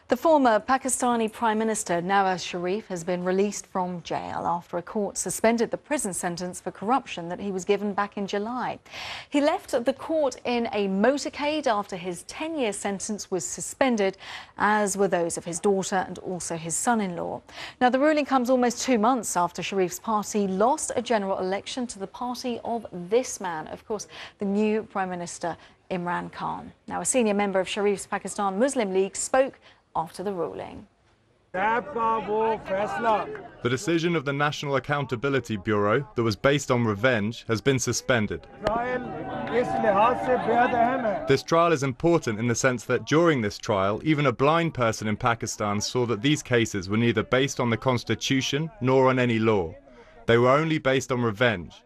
The former Pakistani Prime Minister Nawaz Sharif has been released from jail after a court suspended the prison sentence for corruption that he was given back in July. He left the court in a motorcade after his 10-year sentence was suspended, as were those of his daughter and also his son-in-law. Now, the ruling comes almost 2 months after Sharif's party lost a general election to the party of this man, of course, the new Prime Minister Imran Khan. Now, a senior member of Sharif's Pakistan Muslim League spoke after the ruling. The decision of the National Accountability Bureau that was based on revenge has been suspended. This trial is important in the sense that during this trial, even a blind person in Pakistan saw that these cases were neither based on the constitution nor on any law. They were only based on revenge.